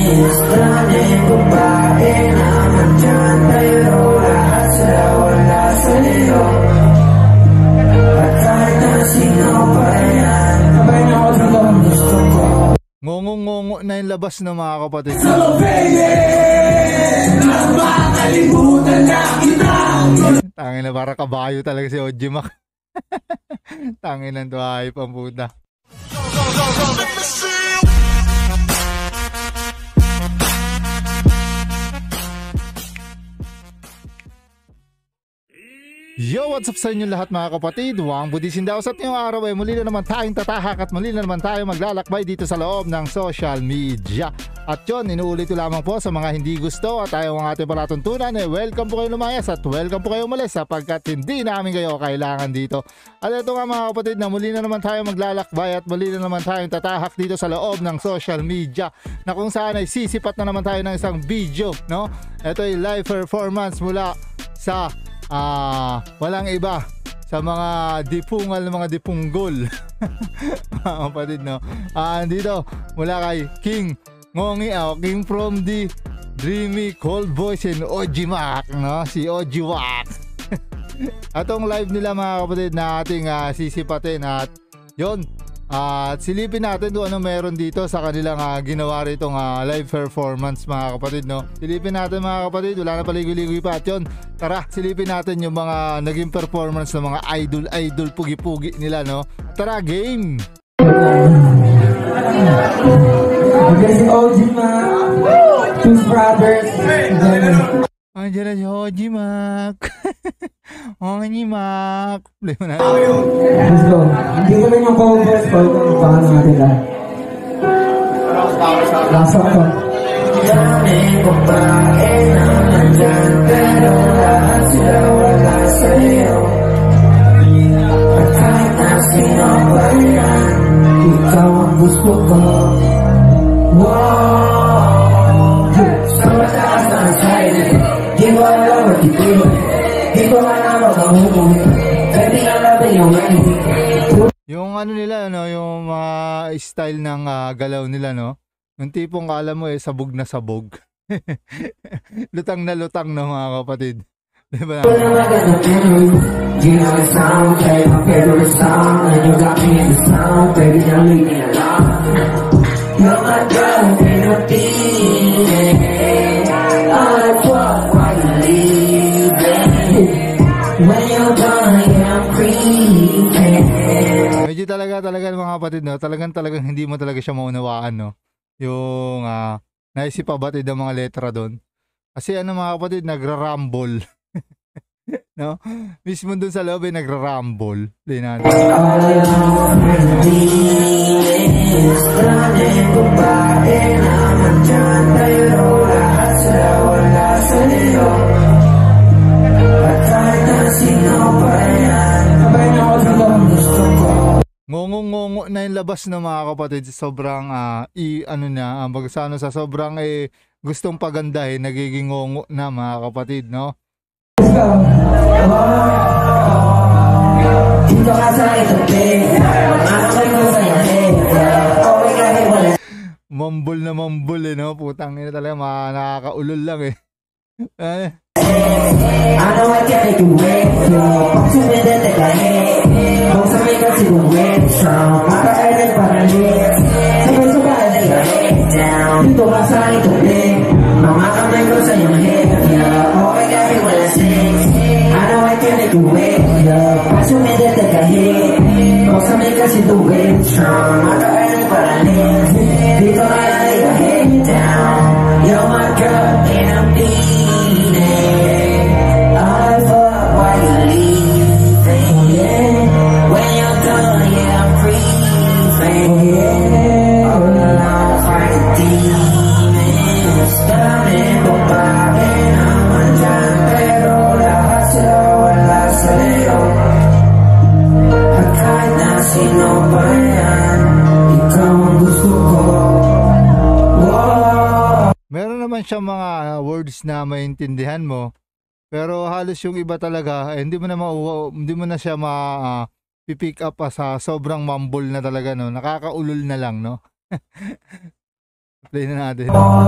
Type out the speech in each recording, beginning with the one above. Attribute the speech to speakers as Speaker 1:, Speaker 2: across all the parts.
Speaker 1: Daming babae naman dyan, pero lahat sila wala sa iyo. At kahit na sino pa yan, sabay na ako sa kung gusto ko.
Speaker 2: Ngongo-ngongo na yung labas ng mga kapatid.
Speaker 1: So baby, mas makalimutan na kita.
Speaker 2: Tangin na, para kabayo talaga si OG Mac. Tangin na, tuhay pang puta. Yo, what's up sa inyo lahat mga kapatid? Wang Budisin daw sa ngayong araw ay muli na naman tayong tatahak at muli na naman tayong maglalakbay dito sa loob ng social media. At yun, inuulit ko lamang po sa mga hindi gusto at ayaw ang ating palatuntunan welcome po kayo lumayas at welcome po kayo umalis sapagkat hindi namin kayo kailangan dito. At ito nga mga kapatid na muli na naman tayong maglalakbay at muli na naman tayong tatahak dito sa loob ng social media na kung saan ay sisipat na naman tayo ng isang video, no? Ito ay live performance mula sa walang iba sa mga dipungal ng mga dipunggol. Mga kapatid, no? Dito mula kay King Ngongi, King from the Dreamy Cold Voice and OG Mac, no? Si OG Wack. Atong live nila mga kapatid na ating sisipatin at yon. At silipin natin kung ano meron dito sa kanilang ginawa rito live performance mga kapatid, no? Silipin natin mga kapatid, wala na paligoy-ligoy pa at yun. Tara, silipin natin yung mga naging performance ng mga idol pugi-pugi nila, no? Tara, game!
Speaker 1: Okay, si OG Mac, Choose Brothers,
Speaker 2: Andiyan na si OG Mac. OG Mac.
Speaker 1: Let's go. Hindi ko lang yung covers ko. Paano natin lahat. Last up ko. Daming babae naman dyan, pero lahat sila wala sa iyo. At kahit na sino ba yan, ikaw ang gusto ko. Wow! Sa mataas ang side, di mo alam at di ko alam at ang huli. Pwede na natin yung
Speaker 2: yung ano nila, no? Yung style ng galaw nila, no? Yung tipong alam mo sabog na sabog. Lutang na lutang, no mga kapatid. Diba?
Speaker 1: You know the sound, play my favorite song, and you got me in the sound, baby, don't leave me alone. You're my girl, ain't no beating. I walk while you leaving. When you're gone, yeah, I'm creeping.
Speaker 2: Medyo talaga mga kapatid, no? Talagang hindi mo talaga siya maunawaan, no? Yung naisipabatid ang mga letra doon. Kasi mga kapatid, nagra-rumble. No? Mismo dun sa loob nagra-rumble. Di natin. Ngongo-ngongo na yung labas ng mga kapatid. Sobrang sa sobrang gustong pagandahin, nagiging ngongo na mga kapatid, no? Mambol na mambol, no? Putang ina talaga, nakakaulol lang I know I can't make you wait, opportunity that I hate. Kung sa may kasi kung wait, strong, maka-earn para lit. Sabay-sabay na your head down, dito ka sa ituloy. Mga kamay ko sa iyong head, okay kahit wala sex. I know I can't make you wait, opportunity that I hate. Kung sa may kasi kung wait, strong, maka-earn para lit. Dito ka sa your head down, you're my girl and I'm siya mga words na maintindihan mo, pero halos yung iba talaga hindi mo na siya pick up sa sobrang mumble na talaga, no? Nakakaulol na lang, no? Play na natin.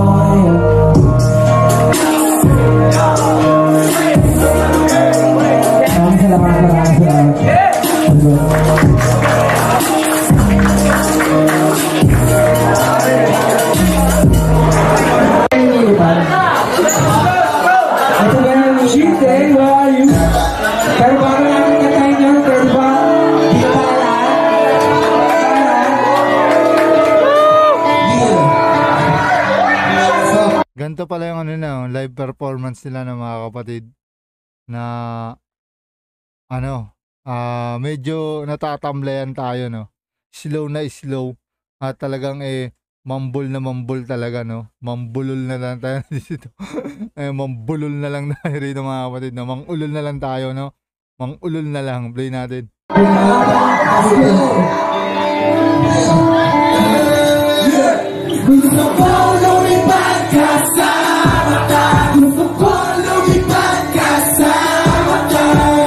Speaker 2: Ganito pala yung ano na, live performance nila ng mga kapatid na ano, medyo natatamlayan tayo, no. Slow na slow at talagang mambul na mambul talaga, no. Mambulol na lang tayo dito. Mambulol na lang tayo rito mga kapatid, no. Mangulol na lang tayo, no. Mangulol na lang. Play natin. Gusto ko lumipad kasama ka. Gusto ko lumipad kasama ka.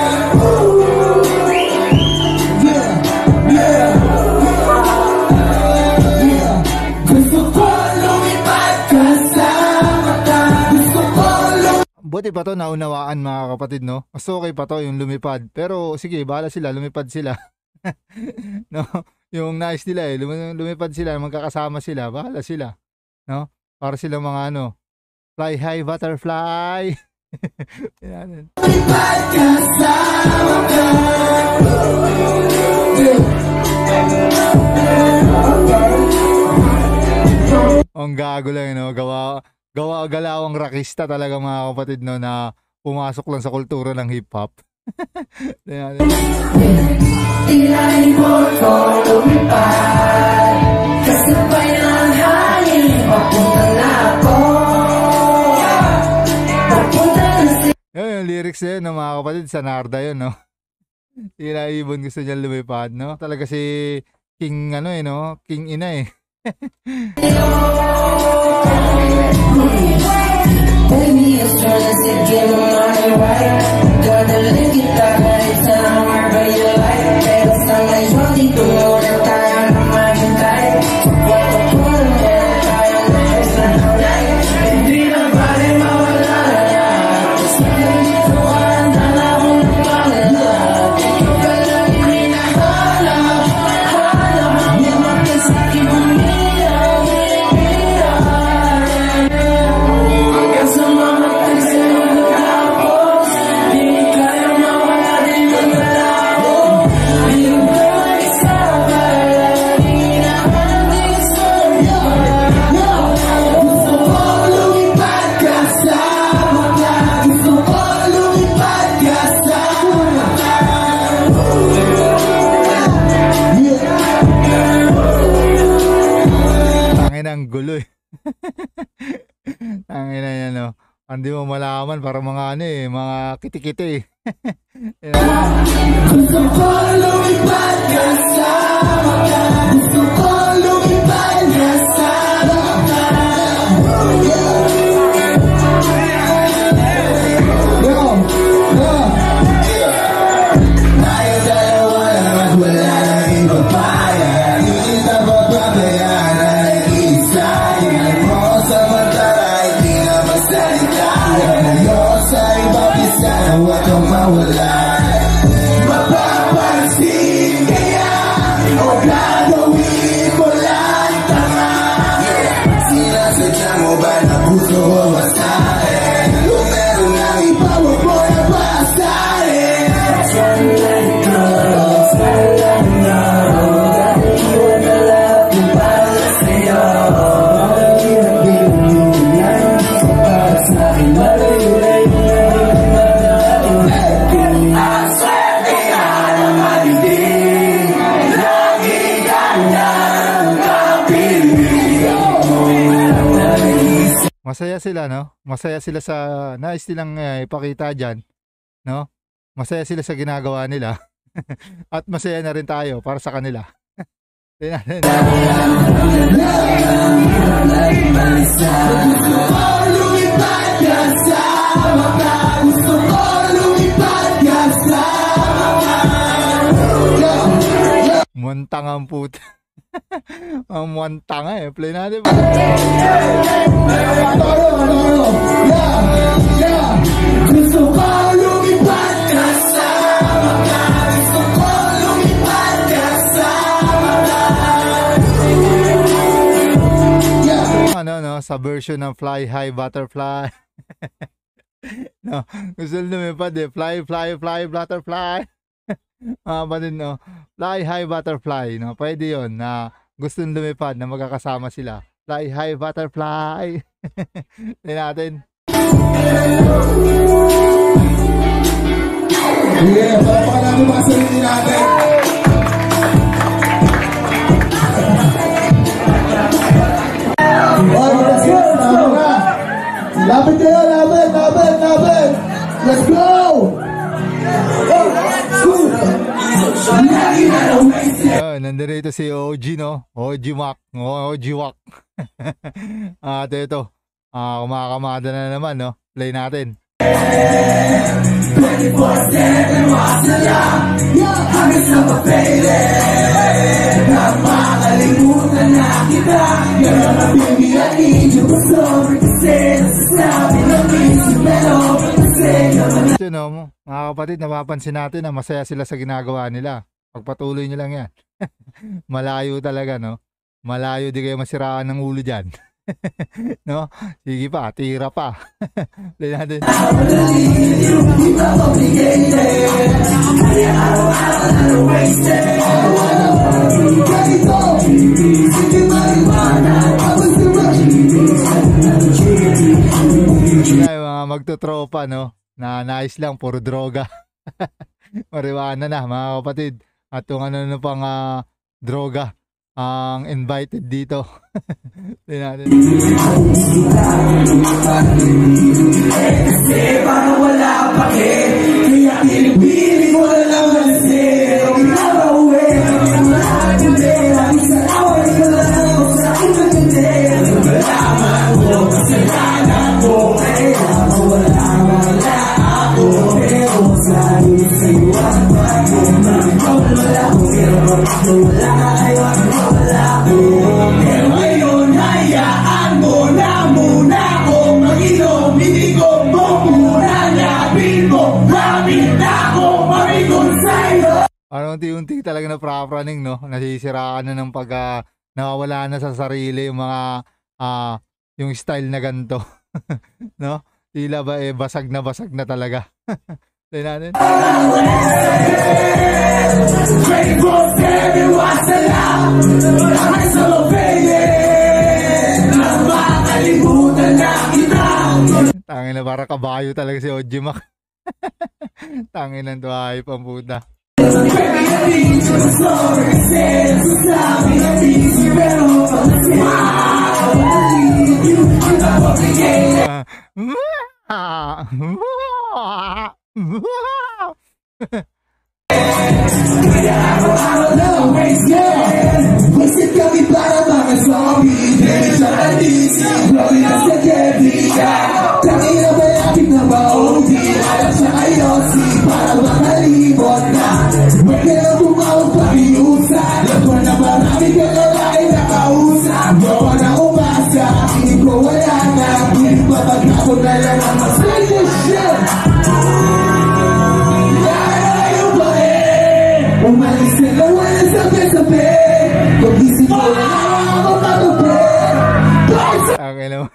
Speaker 2: Gusto ko lumipad kasama ka. Gusto ko buti pa to naunawaan mga kapatid, no? Mas okay pa to yung lumipad. Pero sige, bahala sila, lumipad sila. No? Yung nice nila lumipad sila, magkakasama sila, bahala sila, no? Para silang mga ano, fly high butterfly. Lumipad kasama ka. Ang gago lang, no? Galawang rakista talaga mga kapatid, no, na pumasok lang sa kultura ng hip-hop. Tirahin mo ko lumipad, kasabay ng hangin, papunta na ako. Yung lyrics na yun, no, mga kapatid, sa Narda yun, no? Tila Ibon gusto niya lumipad, no? Talaga si King, ano no? King Ina Baby, it's trying to say, give me money right. Gotta lick it up, it's time, wherever you like. Pero sa ngayon, di tumulong tayo na maghintay. Wato po naman tayo na isa na night. Hindi na bali mawala na. Basta dito ka, handa na akong pangalan. Ikaw ka lang hinahanap. Hanap, yamak ka sa'kin umiyak. Hanggang sa mga tagsayang natapos, di kaya mawala din ang malabo. Ayun ka isa, palaging nakahanding sa'yo. Gusto ko lumipad kasama ka. Gusto ko lumipad kasama ka. Tangin ang gulo Tangin na yan, no. Hindi mo malaman para mga mga kiti-kiti. Gusto ko lumipad kasama ka. Gusto ko lumipad kasama ka. Tayo dalawa lang at wala nang ibang paya. Hindi na bababayaan na nag-iisa. Tingnan mo sa mata, hindi na magsalita. Layo sa ibang isa, huwag kang mawala. Mapapansin kaya o gagawin mo lang tama. Sinasadya mo ba na puso mo sa akin? Kung meron nang iba, huwag mo na basahin. Sanay ko, sanay na dahil iwan na lang kung para sa'yo. Parang hirap-hirap yan, dito para sa'kin. Malayo-layo na rin ang natin. Ang swerte nga naman hindi, lagi ka nang kapiling. Masaya sila, no? Masaya sila sa nais nilang ipakita dyan, no? Masaya sila sa ginagawa nila. At masaya na rin tayo para sa kanila. Tingnan natin. Muntang ang puta. Ang muwanta nga eh. Play natin.
Speaker 1: Gusto ko lumipad kasama ka. Gusto ko lumipad kasama ka.
Speaker 2: Ano, sa version ng Fly High Butterfly. No, gusto lumipad eh. Fly, butterfly. Pa din, no? Fly High Butterfly, no? Pwede yun na gusto lumipad na magkakasama sila. Fly High Butterfly. Tignan natin.
Speaker 1: Yeah, palapaka natin mga sarili natin. Let's go! Lapit kayo, lapit! Let's go!
Speaker 2: Nandito si OG, no? OG Wak. At ito, kumakamada na naman, no? Play natin.
Speaker 1: 24/7 masaya, hanggang sa mapailan. Nakakalimutan na kita. You're my baby, I need you. Sorry to say, nasasabi ng isip, pero kasi naman na.
Speaker 2: You know, mga kapatid, napapansin natin na masaya sila sa ginagawa nila. Pagpatuloy nyo lang yan. Malayo talaga, no? Malayo, di kayo masiraan ng ulo dyan. No? Sige pa, tira pa. Play natin. Ay, mga magtutropa, no? Na nice lang, puro droga. Mariwana na, mga kapatid. At yung ano pang droga ang invited dito. Tingnan natin.
Speaker 1: Kasi parang wala pa kaya pinipili mo na lang malasir. Pinapauwi ang sa away ka lang sa aking magandang. Malaman mo kasalanan ko. Kaya wala ako. Pero sa isiwan ko wala ko. Pero wala ko. Pero ngayon hayaan mo na muna kung mag-inom. Hindi ko muna nabin mo. Gamit na ako marigon sa'yo.
Speaker 2: Parang unti-unti talaga na prapraning, no? Nasisiraan na ng nawawala na sa sarili yung mga yung style na ganito. No? Tila ba basag na talaga. Tingnan natin. Tangin na, para kabayo talaga si OG Mac. Tangin ng tuhay pang puta.
Speaker 1: Visit kami para mga zombie. Sa adisip, glory na sa kebika. Tangina ba yakip na maudi. Alam sa kayo, para makalimot na. Huwag ka na bumawag pakiusan. Laban na marami ka lalaki na kausap. Gawa na umasa, hindi ko wala na. Hindi pa pagkakot na lang ang masaya shit. Umalis na gawa na sabi-sabi. Pag-isip ko na ako katupi.
Speaker 2: Tangin na.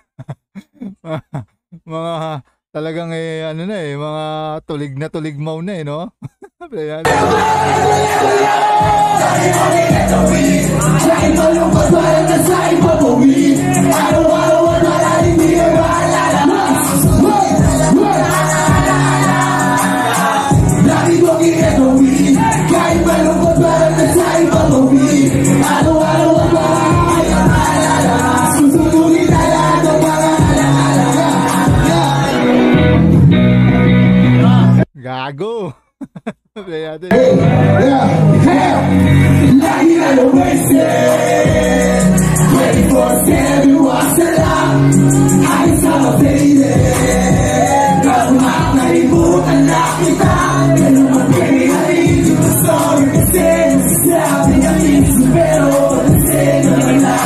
Speaker 2: Mga talagang ano na mga tulig na tuligmaw na no? Play natin.
Speaker 1: Kahit malungkot parang nasa ipapawin. Araw-araw at maraming di na maalala. Lagi kong ginagawin. Kahit malungkot parang nasa ipapawin. Araw-araw at maraming di na maalala. Susunurin na lahat ng mga alaala.
Speaker 2: Gago. Play natin.
Speaker 1: Lagi na lumisin. 24/7 wasalang. Ayos sa mapilin. Kaso makalimutan na kita. Pero magpiliharin yung sorry kasi sabi ng minsan pero kasi naman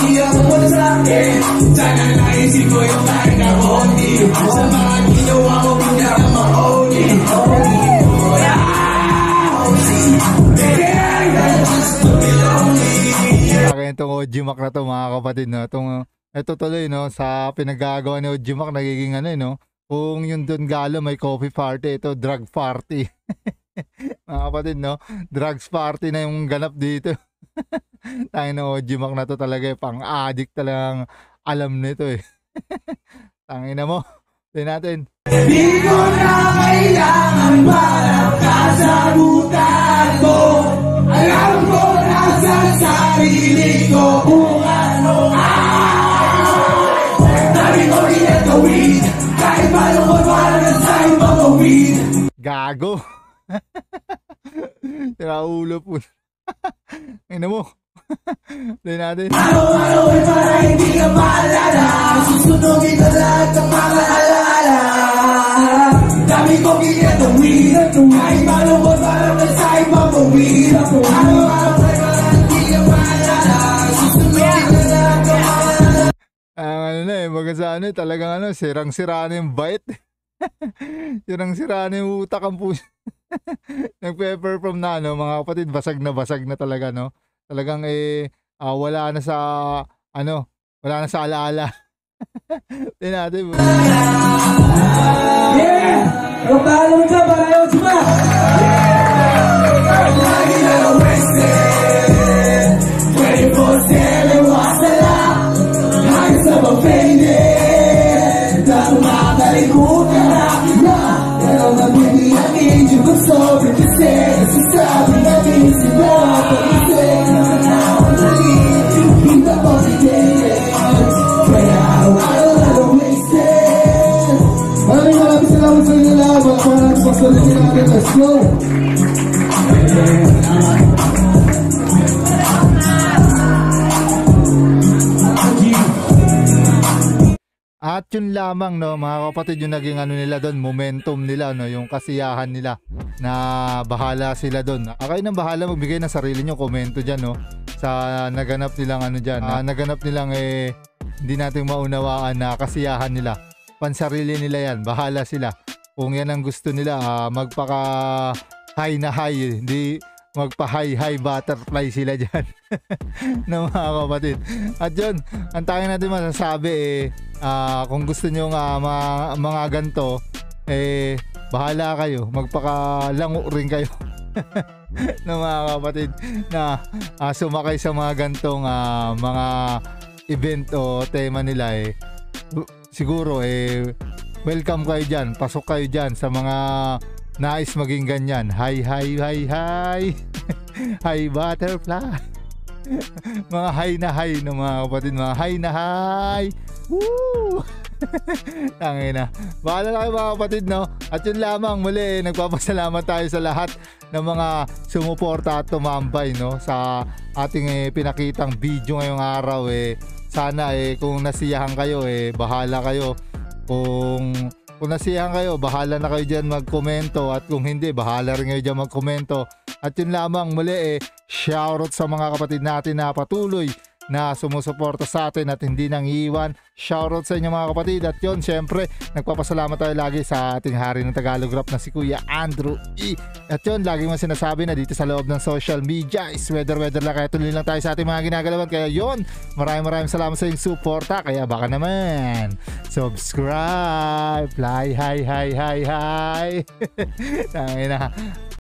Speaker 1: di ako masakit. Sana naisip ko yung kahit na konti. Sa mga ginawa ko hindi ka ma-only.
Speaker 2: Akin itong Ojimak na to mga kapatid, no? Ito tuloy, no, sa pinagagawa ni Ojimak nagiging ano, no? Kung yung Don Galo may coffee party, ito drug party. Mga kapatid, no? Drugs party na yung ganap dito. Tayo na Ojimak na to talaga, pang-addict talagang alam nito eh. Tangina mo. Tignan natin.
Speaker 1: Di ko na kailangan parang kasagutan mo. Alam ko na sa sarili ko kung ano dami ko ginagawin. Kahit paano ko parang sa ibang gawin.
Speaker 2: Gago. Tira ulo po. Tignan mo. Tignan natin.
Speaker 1: Araw-araw ay para hindi ka maalala. Susunogin ka lahat ng mga alaala. Dami ko ginagawin. Kahit paano ko parang sa ibang gawin. Araw-araw ay para hindi ka maalala. Susunogin ka lahat ng mga alaala.
Speaker 2: Ano na eh, baga sa ano, talagang ano, sirang-sira na yung bait. Sirang-sira na yung utak ang puso. Nagpe-perform na ano, mga kapatid, basag na talaga, no? Talagang wala na sa ano, wala na sa alaala. Tingnan natin.
Speaker 1: Yeah! Robalong ka para yun, Juma! Lagi na lang wasted 24/7 wasala hanggang sa mag-faded dahil makalikot ka na kita pero magbibiyangin yung gusto kasi nasasabi natin sila pag-isip na panahon na hindi complicated kaya araw-araw na lang wasted. Maraming salamat sa inyo lahat. Maraming pagsalit natin. Let's go!
Speaker 2: At yun lamang, no, mga kapatid, yung naging ano nila doon, momentum nila, no, yung kasiyahan nila na bahala sila doon. Kayo nang bahala magbigay ng sarili nyo komento dyan, no, sa naganap nilang ano dyan, naganap nilang hindi natin maunawaan na kasiyahan nila. Pansarili nila yan, bahala sila. Kung yan ang gusto nila, magpaka high na high, hindi magpa-high butterfly sila dyan. No, mga kapatid. At yun, ang tanging natin masasabi kung gusto nyo mga ganto, bahala kayo, magpakalango rin kayo. No, mga kapatid, na sumakay sa mga gantong mga event o tema nila, siguro welcome kayo dyan, pasok kayo dyan sa mga nais maging ganyan. Hi hi butterfly. Mga hi na hi, no, mga kapatid, mga hi na hi. Woo! Tangina. Bahala na kayo, mga kapatid, no? At yun lamang, muli, nagpapasalamat tayo sa lahat ng mga sumuporta at tumambay, no, sa ating pinakitang video ngayong araw. Sana kung nasiyahan kayo, bahala kayo. Kung nasiyahan kayo, bahala na kayo dyan magkomento. At kung hindi, bahala rin kayo dyan magkomento. At yun lamang, muli, shoutout sa mga kapatid natin na patuloy na sumusuporta sa atin at hindi nang iiwan. Shoutout sa inyo, mga kapatid. At yun, syempre, nagpapasalamat tayo lagi sa ating hari ng Tagalog Rap na si Kuya Andrew E. At yun, lagi mo sinasabi na dito sa loob ng social media is weather lang, kaya tuloy lang tayo sa ating mga ginagalawan. Kaya yun, maraming salamat sa inyong suporta. Kaya baka naman subscribe, fly hi. Tangina.